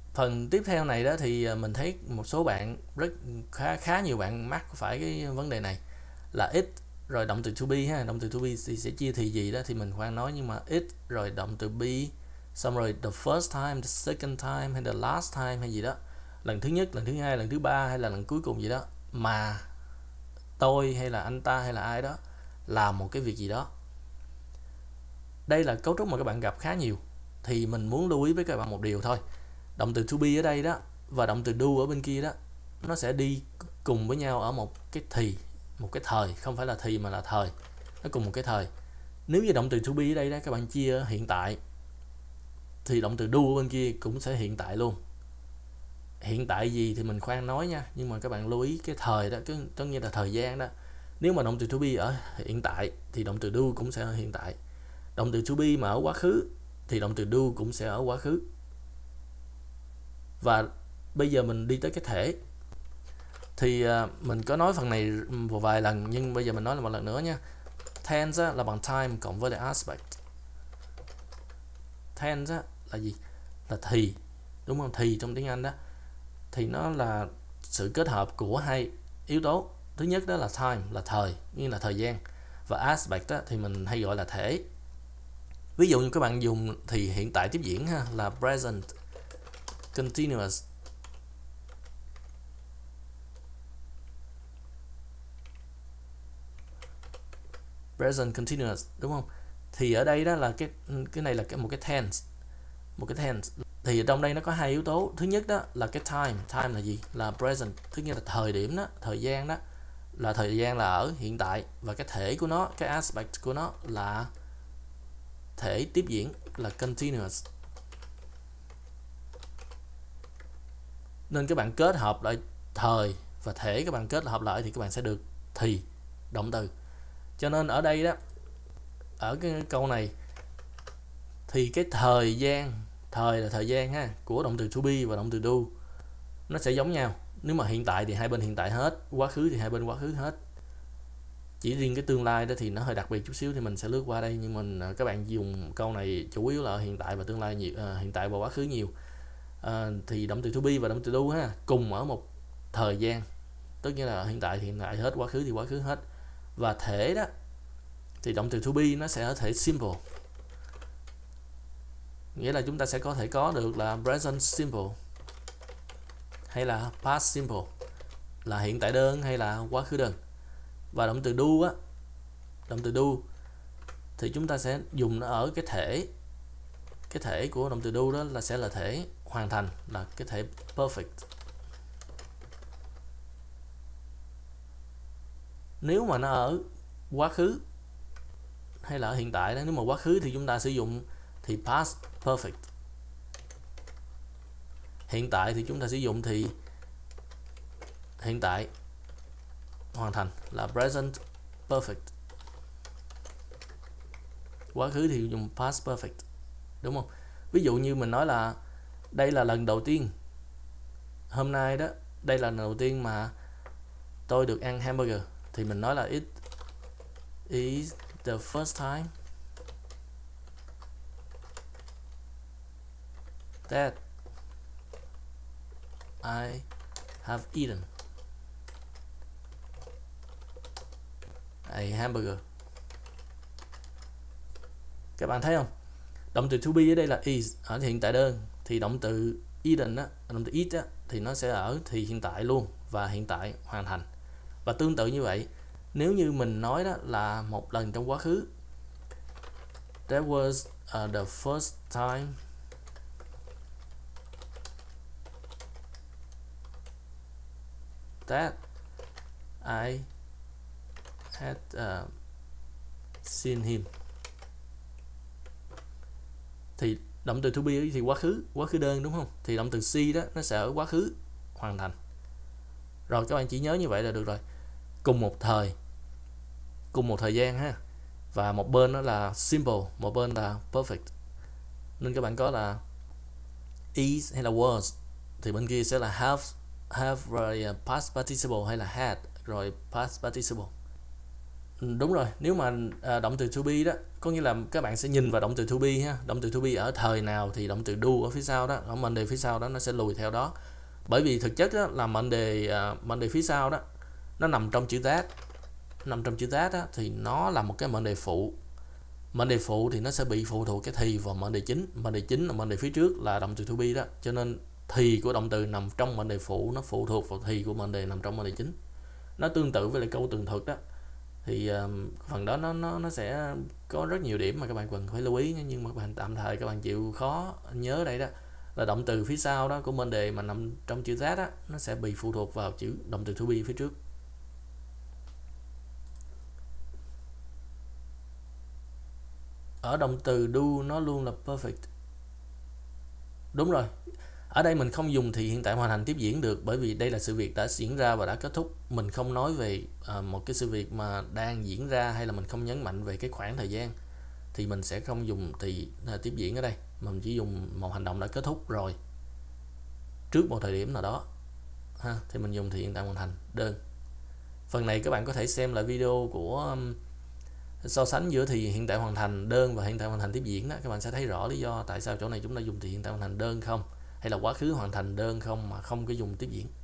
Phần tiếp theo này đó thì mình thấy một số bạn khá nhiều bạn mắc phải cái vấn đề này là it rồi động từ to be ha. Động từ to be thì sẽ chia thì gì đó thì mình khoan nói, nhưng mà it rồi động từ be xong rồi the first time, the second time hay the last time hay gì đó, lần thứ nhất, lần thứ hai, lần thứ ba hay là lần cuối cùng gì đó, mà tôi hay là anh ta hay là ai đó làm một cái việc gì đó. Đây là cấu trúc mà các bạn gặp khá nhiều, thì mình muốn lưu ý với các bạn một điều thôi. Động từ to be ở đây đó và động từ do ở bên kia đó, nó sẽ đi cùng với nhau ở một cái thời, không phải là thì mà là thời, nó cùng một cái thời. Nếu như động từ to be ở đây đó các bạn chia hiện tại thì động từ do ở bên kia cũng sẽ hiện tại luôn. Hiện tại gì thì mình khoan nói nha, nhưng mà các bạn lưu ý cái thời đó, có nghĩa là thời gian đó. Nếu mà động từ to be ở hiện tại thì động từ do cũng sẽ ở hiện tại. Động từ to be mà ở quá khứ thì động từ do cũng sẽ ở quá khứ. Và bây giờ mình đi tới cái thể. Thì mình có nói phần này một vài lần, nhưng bây giờ mình nói là một lần nữa nha. Tense là bằng time cộng với lại aspect. Tense là gì? Là thì, đúng không? Thì trong tiếng Anh đó thì nó là sự kết hợp của hai yếu tố. Thứ nhất đó là time, là thời, nghĩa là thời gian. Và aspect đó, thì mình hay gọi là thể. Ví dụ như các bạn dùng thì hiện tại tiếp diễn ha, là present continuous. Present continuous, đúng không? Thì ở đây đó là cái này là một cái tense. Thì ở trong đây nó có hai yếu tố. Thứ nhất đó là cái time là gì? Là present, tức nghĩa là thời điểm đó, thời gian đó, là thời gian là ở hiện tại. Và cái thể của nó, cái aspect của nó là thể tiếp diễn, là continuous. Nên các bạn kết hợp lại thời và thể, các bạn kết hợp lại thì các bạn sẽ được thì, động từ. Cho nên ở đây đó, ở cái câu này thì cái thời gian, thời là thời gian ha, của động từ to be và động từ do nó sẽ giống nhau. Nếu mà hiện tại thì hai bên hiện tại hết, quá khứ thì hai bên quá khứ hết. Chỉ riêng cái tương lai đó thì nó hơi đặc biệt chút xíu, thì mình sẽ lướt qua đây. Nhưng các bạn dùng câu này chủ yếu là hiện tại và tương lai nhiều, hiện tại và quá khứ nhiều. Thì động từ to be và động từ do ha, cùng ở một thời gian, tức nghĩa là hiện tại thì hiện tại hết, quá khứ thì quá khứ hết. Và thể đó thì động từ to be nó sẽ ở thể simple, nghĩa là chúng ta sẽ có thể có được là present simple hay là past simple, là hiện tại đơn hay là quá khứ đơn. Và động từ do á, động từ do thì chúng ta sẽ dùng nó ở cái thể của động từ do đó là sẽ là thể hoàn thành, là cái thể perfect. Nếu mà nó ở quá khứ hay là ở hiện tại đó, nếu mà quá khứ thì chúng ta sử dụng thì past perfect. Hiện tại thì chúng ta sử dụng thì hiện tại hoàn thành, là present perfect. Quá khứ thì dùng past perfect, đúng không? Ví dụ như mình nói là đây là lần đầu tiên, hôm nay đó, đây là lần đầu tiên mà tôi được ăn hamburger, thì mình nói là it is the first time that I have eaten a hamburger. Các bạn thấy không? Động từ to be ở đây là is, ở hiện tại đơn. Thì động từ eaten á, động từ eat á, thì nó sẽ ở thì hiện tại luôn và hiện tại hoàn thành. Và tương tự như vậy, nếu như mình nói đó là một lần trong quá khứ, that was the first time that I had seen him. Thì động từ to be thì quá khứ đơn, đúng không? Thì động từ see đó nó sẽ ở quá khứ hoàn thành. Rồi các bạn chỉ nhớ như vậy là được rồi. Cùng một thời gian ha. Và một bên đó là simple, một bên là perfect. Nên các bạn có là is hay là was, thì bên kia sẽ là have rồi past participle hay là had rồi past participle. Đúng rồi, nếu mà động từ to be đó có nghĩa là các bạn sẽ nhìn vào động từ to be ha, động từ to be ở thời nào thì động từ do ở phía sau đó, ở mệnh đề phía sau đó nó sẽ lùi theo đó. Bởi vì thực chất đó là mệnh đề phía sau đó nó nằm trong chữ that, đó, thì nó là một cái mệnh đề phụ. Mệnh đề phụ thì nó sẽ bị phụ thuộc cái thì vào mệnh đề chính. Mệnh đề chính là mệnh đề phía trước là động từ to be đó, cho nên thì của động từ nằm trong mệnh đề phụ nó phụ thuộc vào thì của mệnh đề nằm trong mệnh đề chính. Nó tương tự với lại câu tường thuật đó, thì phần đó nó sẽ có rất nhiều điểm mà các bạn cần phải lưu ý, nhưng mà các bạn tạm thời các bạn chịu khó nhớ đây đó là động từ phía sau đó của mệnh đề mà nằm trong chữ that đó, nó sẽ bị phụ thuộc vào chữ động từ to be phía trước. Ở động từ do nó luôn là perfect. Đúng rồi, ở đây mình không dùng thì hiện tại hoàn thành tiếp diễn được, bởi vì đây là sự việc đã diễn ra và đã kết thúc. Mình không nói về một cái sự việc mà đang diễn ra, hay là mình không nhấn mạnh về cái khoảng thời gian, thì mình sẽ không dùng thì tiếp diễn ở đây, mà mình chỉ dùng một hành động đã kết thúc rồi trước một thời điểm nào đó ha, thì mình dùng thì hiện tại hoàn thành đơn. Phần này các bạn có thể xem lại video của so sánh giữa thì hiện tại hoàn thành đơn và hiện tại hoàn thành tiếp diễn đó, các bạn sẽ thấy rõ lý do tại sao chỗ này chúng ta dùng thì hiện tại hoàn thành đơn không, hay là quá khứ hoàn thành đơn không mà không có dùng tiếp diễn.